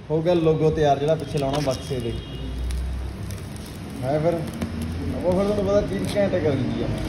हो गया लोगो तैयार जो पिछे लाना बक्से दे है फिर वो फिर तुहानूं पता चीज़ घैंट कर दी है।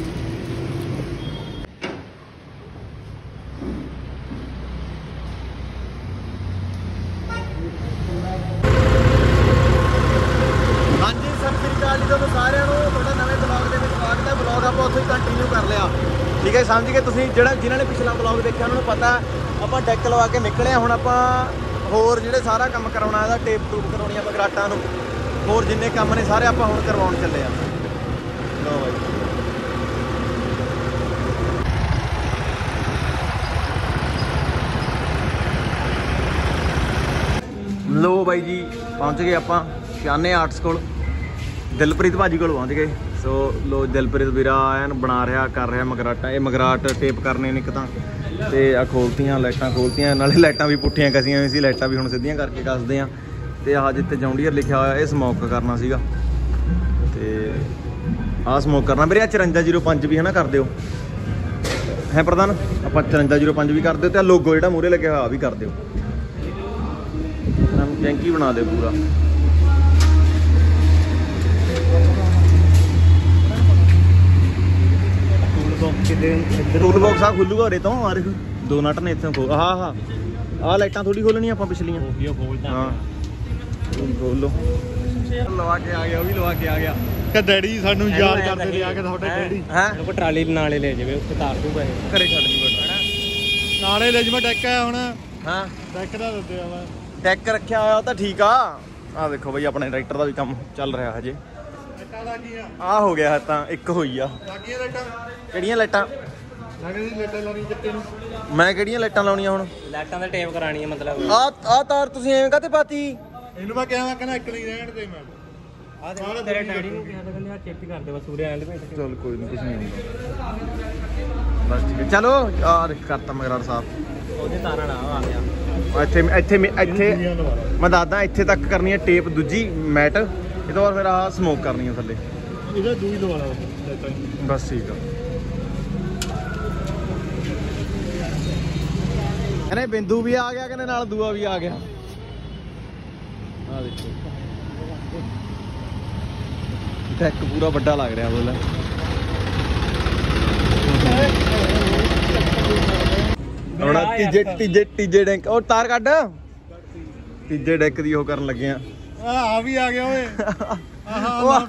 कंटिन्यू कर लिया ठीक है समझ गए तुसीं जिन्होंने पिछला ब्लॉग देखा उन्होंने पता आप डैक लवा के निकले हुण आप होर जिहड़े सारा काम करवाउणा इहदा टेप टूप करवाउणी आ मगराटां नूं होर जिन्ने काम ने सारे आप हुण करवाउण चले आ। लो बाई लो बाई जी पहुँच गए आप शाने आर्ट्स कोल दिलप्रीत भाजी कोल पहुँच गए। सो लो दिलप्रीत वीरा एन बना रहा कर रहा मगराटा ये मगराट टेप करने ने एक तो आ खोलतियाँ लाइटां खोलतियाँ नाले लाइटां भी पुट्ठियां कसियां हुई सी लाइटां भी हुण सीधियां करके कसदे आ ते आह जित्थे जॉन्डियर लिखा हुआ ये स्मोक करना सीगा ते आ स्मोक करना मेरे 5405 भी है ना कर दिओ है प्रधान आप 5405 भी कर दिओ ते लोगो जिहड़ा मूहरे लग्या हुआ भी कर दिओ टैंकी बना दे पूरा। टूल बॉक्स आ खुलूगा उरे तो आ देख दो नट ने इत्थों खोल हाँ हाँ आ लाइटां थोड़ी खोलनियां आपां पिछलियां हाँ खोल लो लवा के आ गया वो भी लवा के आ गया कि डैडी सानू याद करदे ने आके तुहाडे डैडी हैं कोई ट्राली नाले ले जावे उत्ते तार दूगा घरे छੱਡ दूगा नाले ले जमे डैक है हुण हां डैक दा दे आवा डैक रखिया होया तां ठीक आ देखो बई अपने ट्रैक्टर दा भी काम चल रहा हजे आ हो गया तां एक होई आ ਕਿਹੜੀਆਂ ਲਾਈਟਾਂ ਮੈਂ ਕਿਹੜੀਆਂ ਲਾਈਟਾਂ ਲਾਉਣੀਆਂ ਹੁਣ ਲਾਈਟਾਂ ਦਾ ਟੇਪ ਕਰਾਣੀ ਹੈ ਮਤਲਬ ਆ ਤਾਰ ਤੁਸੀਂ ਐਵੇਂ ਕਾਤੇ ਪਾਤੀ ਇਹਨੂੰ ਮੈਂ ਕਿਹਾ ਕਹਿੰਦਾ ਇੱਕ ਨਹੀਂ ਰਹਿਣ ਦੇ ਮੈਂ ਆ ਤੇਰੇ ਡੈਡੀ ਨੂੰ ਕਿਹਾ ਕਹਿੰਦੇ ਆ ਚੇਪੀ ਕਰ ਦੇ ਬਸ ਉਰੇ ਆਣ ਦੇ ਚਲ ਕੋਈ ਨਹੀਂ ਕੁਝ ਨਹੀਂ ਹੁੰਦਾ ਬਸ ਠੀਕ ਹੈ ਚਲੋ ਆ ਕਰਤਾ ਮਗਰਾੜ ਸਾਹਿਬ ਉਹਦੇ ਤਾਰਾਂ ਨਾਲ ਆ ਗਿਆ ਇੱਥੇ ਮੈਂ ਦੱਸਦਾ ਇੱਥੇ ਤੱਕ ਕਰਨੀ ਹੈ ਟੇਪ ਦੂਜੀ ਮੈਟ ਇਹ ਤੋਂ ਬਾਅਦ ਫਿਰ ਆਹ ਸਮੋਕ ਕਰਨੀ ਹੈ ਥੱਲੇ ਇਹਦਾ ਦੂਈ ਦਵਾਲਾ ਬਸ ਠੀਕ ਆ कहने बिंदु भी आ गया कहने नाल दूआ भी आ गया डेक पूरा बड़ा लग रहा बोला तीजे डेक और तार कट तीजे डेक दी करन लगे भी आ गया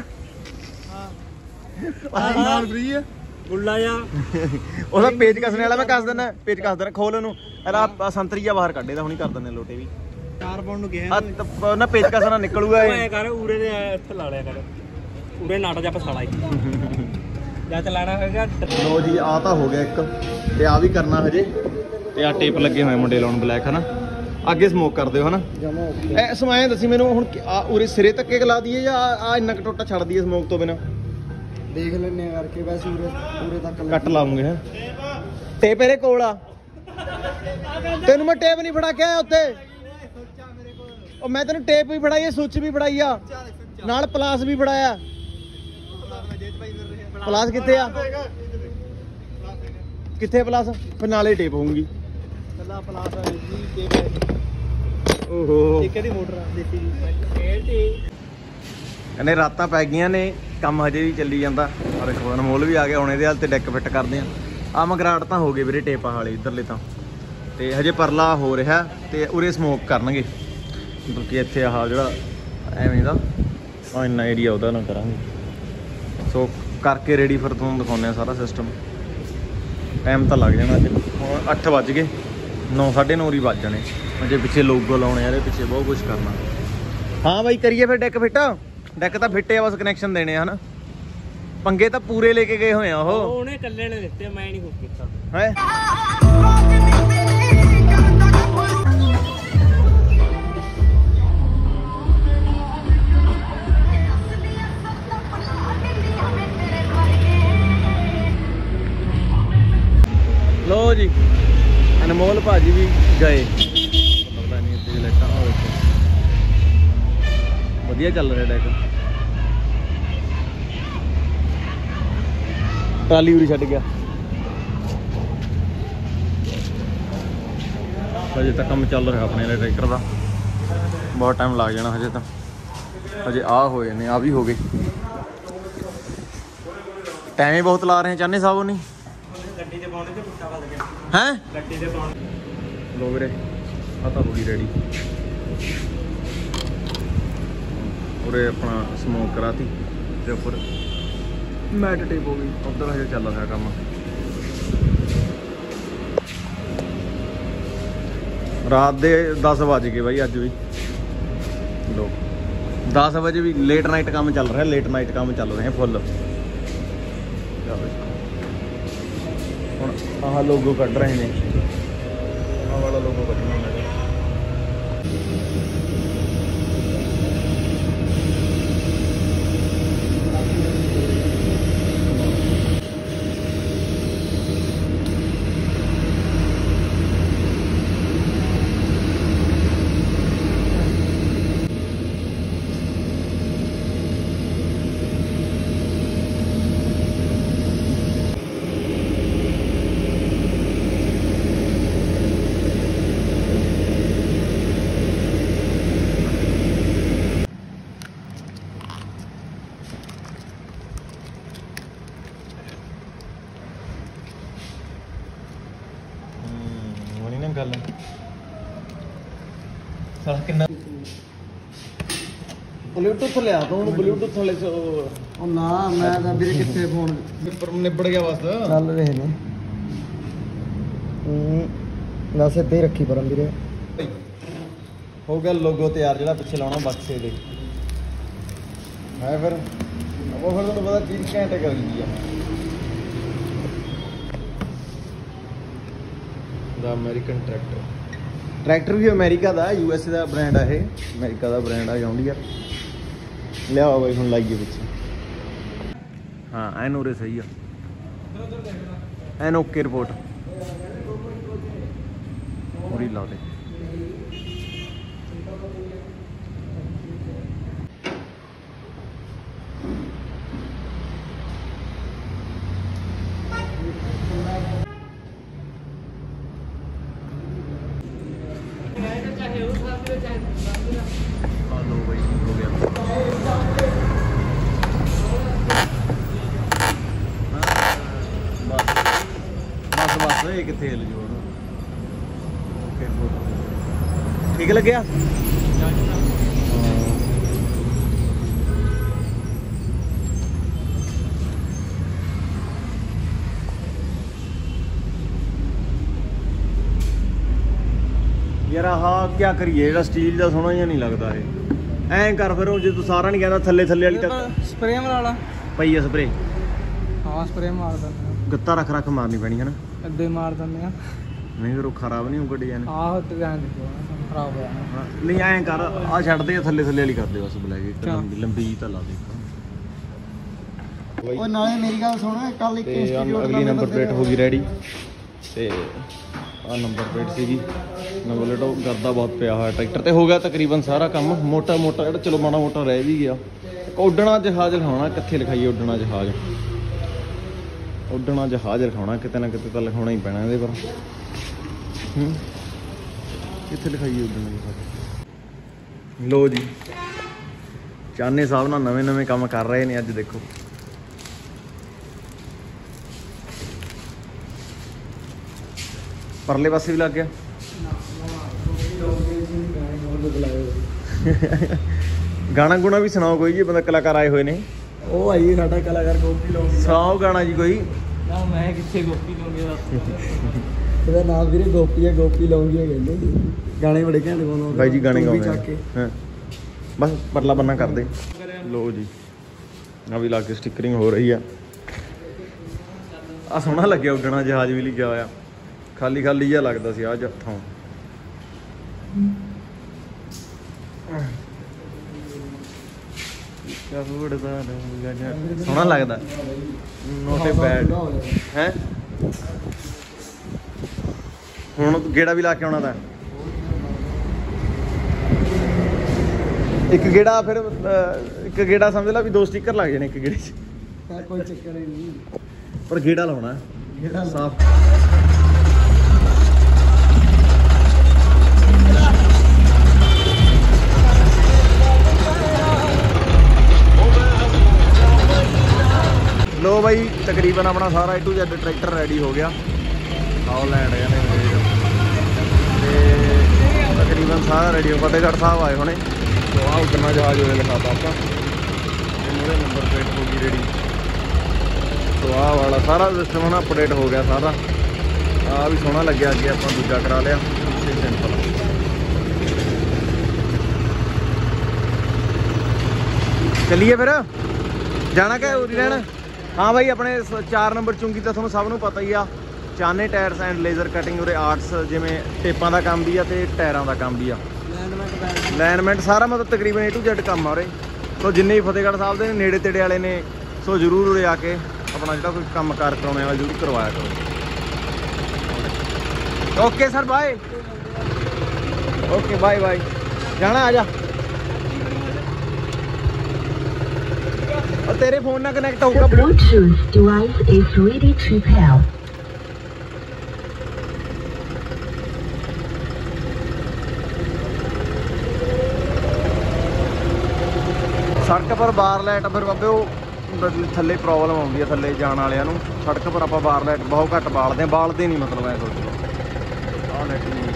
फ्री है गुल्ला जा ਉਹਦਾ ਪੇਜ ਕੱਸਣੇ ਵਾਲਾ ਮੈਂ ਕੱਸ ਦਿੰਦਾ ਪੇਜ ਕੱਸ ਦੇਣਾ ਖੋਲ ਉਹਨੂੰ ਇਹਦਾ ਸੰਤਰੀਆ ਬਾਹਰ ਕੱਢੇ ਦਾ ਹੁਣੀ ਕਰ ਦਿੰਦੇ ਲੋਟੇ ਵੀ ਤਾਰ ਪਾਉਣ ਨੂੰ ਗਿਆ ਨਾ ਪੇਜ ਕੱਸਣਾ ਨਿਕਲੂਗਾ ਇਹ ਕਰ ਉਰੇ ਦੇ ਇੱਥੇ ਲਾ ਲਿਆ ਕਰ ਉਰੇ ਨਾਟ ਜਾ ਪਸਾਲਾ ਜਾਂ ਚਲਾਣਾ ਹੋਏਗਾ। ਲੋ ਜੀ ਆ ਤਾਂ ਹੋ ਗਿਆ ਇੱਕ ਤੇ ਆ ਵੀ ਕਰਨਾ ਹਜੇ ਤੇ ਆ ਟੇਪ ਲੱਗੇ ਹੋਏ ਮੁੰਡੇ ਲਾਉਣ ਬਲੈਕ ਹਨਾ ਅੱਗੇ ਸਮੋਕ ਕਰ ਦਿਓ ਹਨਾ ਐ ਸਮਾਂ ਦੱਸੀ ਮੈਨੂੰ ਹੁਣ ਉਰੇ ਸਿਰੇ ਤੱਕੇ ਲਾ ਦਈਏ ਜਾਂ ਆ ਇੰਨਾ ਕੁ ਟੋਟਾ ਛੱਡ ਦਈਏ ਸਮੋਕ ਤੋਂ ਬਿਨਾਂ देख लेने करके वैसे पूरे तक कट लाऊंगे है टेप मेरे कोल आ तेन मैं टेप नहीं फड़ा के आया उत्ते और मैं तेन टेप भी फड़ाई है सुच भी फड़ाई आ नाल प्लास भी फड़ाया प्लास किथे आ किथे प्लास फिर नाले टेप होऊंगी प्लास ओहो एक दी मोटर देसी दी कहने रातां पै गईयां ने काम हजे भी चली जाता और एक अनमोल भी आ गया हुणे दे हाल ते डैक फिट करते हैं आ मगराट तां हो गए वीरे टेपा वाले इधरले तां ते हजे परला हो रहा ते उरे स्मोक करनगे मतलब कि इत्थे आह जिहड़ा एवें दा इन्ना एरिया उहदा ना करांगे सो करके रेडी फिर तुहानूं दिखाउने सारा सिस्टम टाइम तां लग जाना अज 8 बज गए 9 9:30 ही बज जाने अजे पिछे लोगो लाउणे आ पिछे बहुत कुछ करना। हाँ बई करिए फिर डैक फिट ਡੈਕ ਤਾਂ ਫਿੱਟੇ ਆ ਬਸ ਕਨੈਕਸ਼ਨ ਦੇਣੇ ਆ ਹਨਾ ਪੰਗੇ ਤਾਂ ਪੂਰੇ ਲੈ ਕੇ ਗਏ ਹੋਏ ਆ ਉਹ ਉਹਨੇ ਇਕੱਲੇ ਨੇ ਦਿੱਤੇ ਮੈਂ ਨਹੀਂ ਕੁਝ ਕੀਤਾ ਹੈ ਲੋ ਜੀ ਅਨਮੋਲ ਭਾਜੀ ਵੀ ਗਏ ਪਤਾ ਨਹੀਂ ਇੱਥੇ ਲਾਈਟਾਂ ਵਧੀਆ ਚੱਲ ਰਿਹਾ ਡੈਕ ਟਰਾਲੀ ਉਰੀ ਛੱਡ ਗਿਆ ਅਜੇ ਤੱਕ ਕੰਮ ਚੱਲ ਰਿਹਾ ਆਪਣੇ ਟਰੈਕਟਰ ਦਾ बहुत टाइम लग जाना हजे, तो हजे आ हो जाने, आ भी हो गए। टाइम ही बहुत ला रहे हैं चाने साहब नहीं हैं। लो वीरे आता हो गई रेडी। उरे अपना स्मोक कराती ते उपर मैट टेप हो गई। उधर हजे चल रहा काम। रात के 10 बज गए भाई अज भी। लो 10 बजे भी लेट नाइट काम चल रहा है, लेट नाइट काम चल रहे हैं फुल। हम आह लोगो कट रहे हैं, आह वाला लोगो कटना है। ब्लूटूथ लिया तो ब्लूटूथ वाले ना मैं मेरे कितने फोन निबड़ गया बस चल रहे ने बस इदा ही रखी परम वीरे। हो गया लोगो तैयार जो पिछे लाना बक्से दे है फिर वो फिर तुहानू पता चीज घंटे कर दी है। द अमेरिकन ट्रैक्टर भी अमेरिका का यूएसए का ब्रांड है, अमेरिका का ब्रांड है जॉन डीयर। लिया भाई हम लाइए पिछे। हाँ एन उरे सही है, एन ओके रिपोर्ट पूरी ला दे। ठीक लग्या यार। हाँ क्या करिए, स्टील का सोहना जिहा नहीं लगता है। ऐ कर फिर जो तू सारा नहीं कहता थले थले वाली तक स्प्रे मारा पई है स्प्रे। हाँ स्प्रे मार दें, गत्ता रख रख मारनी पैनी है ना, इदा मार दें नहीं फिर खराब नहीं होगा डिजाइन। खराब नहीं ऐ कर आ छड़ दे थले थले वाली कर दे बस ब्लैक लंबी जी ला दे। ਉਹ ਨਾਲੇ ਮੇਰੀ ਗੱਲ ਸੁਣ ਕੱਲ ਇੱਕ ਇੰਸਟੀਟਿਊਟ ਅਗਲੀ ਨੰਬਰ ਪਲੇਟ ਹੋ ਗਈ ਰੈਡੀ ਤੇ ਆ ਨੰਬਰ ਪਲੇਟ ਸੀਗੀ। ਨੰਬਰ ਪਲੇਟ ਉਹ ਕਰਦਾ ਬਹੁਤ ਪਿਆ ਹੋਇਆ ਟਰੈਕਟਰ ਤੇ ਹੋ ਗਿਆ ਤਕਰੀਬਨ ਸਾਰਾ ਕੰਮ। ਮੋਟਾ ਮੋਟਾ ਜਿਹੜਾ ਚਲੋ ਮਾੜਾ ਮੋਟਾ ਰਹਿ ਵੀ ਗਿਆ। ਉੱਡਣਾ ਜਹਾਜ਼ ਲਿਖਾਉਣਾ, ਕਿੱਥੇ ਲਿਖਾਈਏ ਉੱਡਣਾ ਜਹਾਜ਼, ਉੱਡਣਾ ਜਹਾਜ਼ ਲਿਖਾਉਣਾ ਕਿਤੇ ਨਾ ਕਿਤੇ ਤਾਂ ਲਿਖਾਉਣਾ ਹੀ ਪੈਣਾ ਇਹਦੇ ਪਰ। ਕਿੱਥੇ ਲਿਖਾਈਏ ਉੱਡਣਾ ਜਹਾਜ਼। ਲੋ ਜੀ ਚਾਨੇ ਸਾਹਿਬ ਨਾਲ ਨਵੇਂ ਨਵੇਂ ਕੰਮ ਕਰ ਰਹੇ ਨੇ ਅੱਜ ਦੇਖੋ। परले पासे भी लग गया। गाना गुना भी सुनाओ कोई जी, बंदा कलाकार आए हुए ने। ओ आइए साडा कलाकार गोपी लोग सुनाओ गाना जी कोई। ना मैं किथे गोपी लूंगी बस तेरा नाम वीरे गोपी है, गोपी लाऊंगी कहंदे। गाने बड़े घंटे गाउंदा भाई जी, गाने गाउंदे हां बस परला बन्ना कर दे। लो जी अभी ला के स्टिकरिंग हो रही है। आ सोहना लग्या उड़ना जहाज भी लिखा होया, खाली खाली जिहा लगदा सी आ जत्थों। सोहना लगदा नोट ए बैड है। हुण गेड़ा भी ला के आउणा ता एक गेड़ा, फिर एक गेड़ा समझ ला भी 2 स्टिकर लग जाने एक गेड़े च। कोई चक्कर ही नहीं पर गेड़ा लाउणा गेड़ा साफ। ਤਕਰੀਬਨ ਆਪਣਾ ਸਾਰਾ A to Z tractor ready ਹੋ ਗਿਆ। ਹੌਲੈਂਡ ਕਹਿੰਦੇ ਤੇ ਤਕਰੀਬਨ ਸਾਰਾ ਰੈਡੀ ਹੋ। ਫਤਿਹਗੜ੍ਹ ਸਾਹਿਬ ਆਏ ਹੋਣੇ। ਸੋ ਆਹ ਉਤਰਨਾ ਜਹਾਜ਼ ਹੋਏ ਲਿਖਾਤਾ ਆਪਾਂ, ਮੂਹਰੇ ਨੰਬਰ ਪਲੇਟ ਹੋ ਗਈ ਰੈਡੀ। ਸੋ ਆਹ ਵਾਲਾ ਸਾਰਾ ਸਿਸਟਮ ਹੁਣ ਅਪਡੇਟ ਹੋ ਗਿਆ ਸਾਰਾ। ਆਹ ਵੀ ਸੋਹਣਾ ਲੱਗਿਆ। ਅੱਗੇ ਆਪਾਂ ਦੂਜਾ ਕਰਾ ਲਿਆ ਸਿੰਪਲ। ਚੱਲੀਏ ਫਿਰ, ਜਾਣਾ ਕਿ ਉਰੀ ਰਹਿਣਾ? ਹਾਂ ਬਾਈ ਆਪਣੇ 4 ਨੰਬਰ ਚੁੰਗੀ ਤਾਂ ਤੁਹਾਨੂੰ ਸਭ ਨੂੰ ਪਤਾ ਹੀ ਆ। ਚਾਨੇ ਟਾਇਰਸ ਐਂਡ ਲੇਜ਼ਰ ਕਟਿੰਗ ਉਰੇ ਆਰਟਸ, ਜਿਵੇਂ ਟੇਪਾਂ ਦਾ ਕੰਮ ਵੀ ਆ ਤੇ ਟਾਇਰਾਂ ਦਾ ਕੰਮ ਵੀ ਆ, ਲਾਈਨਮੈਂਟ ਸਾਰਾ ਮਤਲਬ ਤਕਰੀਬਨ A to Z ਕੰਮ ਆ ਉਰੇ। ਸੋ ਜਿੰਨੇ ਵੀ ਫਤਿਹਗੜ੍ਹ ਸਾਹਿਬ ਦੇ ਨੇੜੇ ਤੇੜੇ ਵਾਲੇ ਨੇ ਸੋ ਜ਼ਰੂਰ ਉਰੇ ਆ ਕੇ ਆਪਣਾ ਜਿਹੜਾ ਕੋਈ ਕੰਮ ਕਾਰ ਕਰਾਉਣੇ ਵਾਲਾ ਜ਼ਰੂਰ ਕਰਵਾਇਆ ਕਰੋ। Okay sir, bye. Okay bye bye. ਜਾਣਾ ਆ ਜਾ। और तेरे फोन ना कनेक्ट होगा। Bluetooth device is ready to pair. सड़क पर बार लाइट फिर बाबे थले प्रॉब्लम आती है, थले जाने वाले नूं सड़क पर आप बार लाइट बहुत घट बालते नहीं, मतलब मैं सोचता आह लाइट नहीं।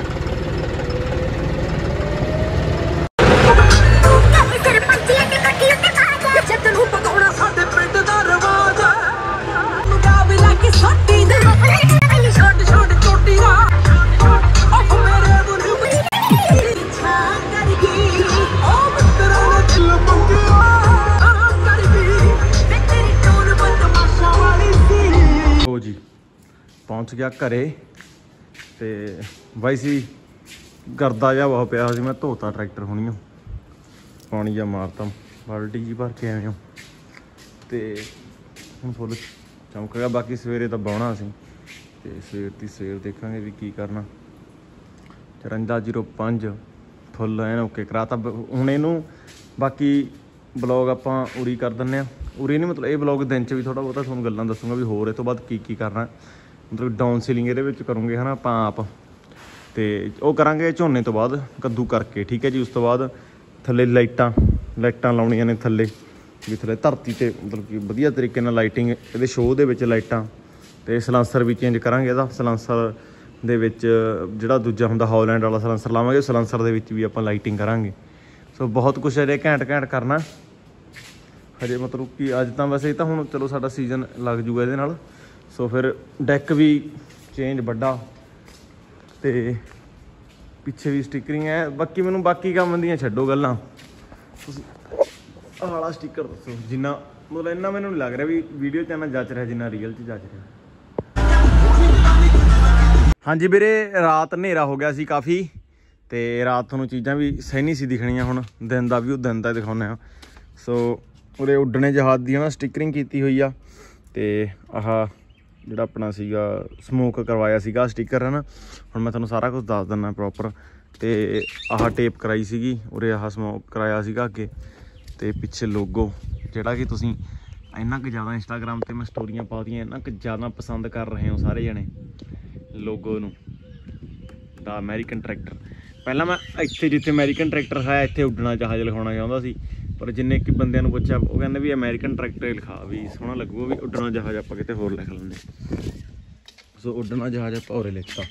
जी पहुँच गया घरे ते बाई सी गर्दा जा बहुत पिया सी। मैं धोता ट्रैक्टर होनी पानी जा मारता बाल्टी जी भर के आए हो ते हुण फुल चमक गया। बाकी सवेरे तो बाहना सी ते सवेर दी सवेर देखांगे भी की करना। 5405 फुल एन ओके कराता। हुण इहनूं बाकी ब्लॉग आपां उरी कर दिंदे आ। उरी नहीं मतलब ये ब्लॉग दिन च भी थोड़ा बहुत तुहानूं गल्लां दसूंगा भी होर इस तो बाद की करना। मतलब डाउन सीलिंग ये करूँगे है ना आपां आप ते वो करांगे झोने तो बाद कद्दू करके, ठीक है जी। उस तो बाद थल्ले लाइटां लाउणियां ने थल्ले भी थल्ले धरती ते मतलब कि वधिया तरीके नाल लाइटिंग इहदे शो दे विच लाइटां ते सलांसर भी चेंज करांगे। इहदा सलांसर दे विच जिहड़ा दूजा हुंदा हॉलैंड वाला सलांसर लावांगे, सलांसर दे विच भी आपां लाइटिंग करांगे। सो बहुत कुछ अजे घैंट करना हजे, मतलब कि अज तो वैसे तो हुण चलो साडा सीजन लग जूगा इहदे नाल। सो फिर डैक भी चेंज बड़ा ते पिछे भी स्टिकरिंग है। बाकी मैनूं बाकी काम दियां छड्डो गल्लां, आह वाला स्टिकर दसो जिन्ना मतलब इन्ना मैनूं नहीं लग रहा भी वीडियो च इन्ना जच रहा जिन्ना रियल च जच रहा। हाँ जी वीरे, रात हनेरा हो गया सी काफ़ी ते रात तुहानूं चीज़ां भी सही नहीं सी दिखणियां। हुण दिन दा व्यू दिन दा दिखाउने आ। सो उरे उड्डने जहाज दी ना स्टिकरिंग की हुई आ ते आह जिहड़ा अपना सीगा समोक करवाया सीगा स्टिकर है ना। हुण मैं तुहानूं सारा कुछ दस दिना प्रॉपर। ते आह टेप कराई सीगी उरे, आह समोक कराया सीगा अगे ते पिछे लोगो जिहड़ा कि तुसीं इन्ना क ज़्यादा इंस्टाग्राम ते मैं स्टोरियां पातियां, इन्ना क ज़्यादा पसंद कर रहे हो सारे जने लोगो नूं दा अमेरिकन ट्रैक्टर। पहला मैं इत्थे जिथे अमेरिकन ट्रैक्टर है इत्थे उड्डना जहाज लिखाउणा चाहुंदा सी, पर जिन्ने कि बंदियां नूं पुछया वो कहंदे भी अमेरिकन ट्रैक्टर लिखा भी सोहना लगूगा, भी उड्डना जहाज आपां किते होर लिख लैंदे। सो उड्डना जहाज आपां होरे लिखता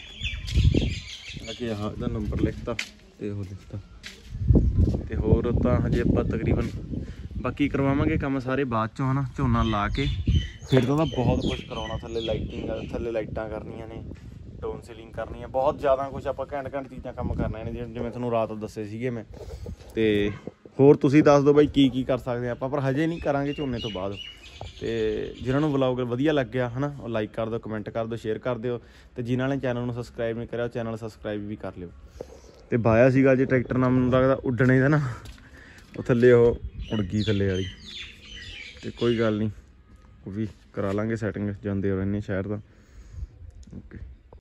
कि हाँ इहदा नंबर लिखता ते ओह लिखता ते होर तां हजे आपां तकरीबन बाकी करवावांगे काम सारे बाद चों है ना। झोना ला के फिर तो बहुत कुछ करवाउणा, थल्ले लाइटिंग थल्ले लाइटां करनियां ने, डाउन सीलिंग करनी है, बहुत ज़्यादा कुछ आप घैंट चीज़ां काम करना ने जिवें तुहानूं रात दस्से सीगे मैं। ते होर तुसीं दस दो बई की कर सकते हैं आपां, पर हजे नहीं करांगे झोने तो बाद। ते जिन्हां नूं ब्लॉग वधिया लग्गिया है ना लाइक कर दो, कमेंट कर दो, शेयर कर दिओ ते जिन्हां ने चैनल नूं सबसक्राइब नहीं करिया चैनल सबसक्राइब भी कर लिओ। ते बाया सीगा जे ट्रैक्टर नाल मैनूं लगदा उड्डणे दा ना ਉਹ ਥੱਲੇ ਉਹ ਉੜ ਗਈ ਥੱਲੇ ਵਾਲੀ, ਤੇ ਕੋਈ ਗੱਲ ਨਹੀਂ ਉਹ ਵੀ ਕਰਾ ਲਾਂਗੇ ਸੈਟਿੰਗ, ਜਾਂਦੇ ਰਹਿੰਦੇ ਸ਼ਹਿਰ ਦਾ। ਓਕੇ।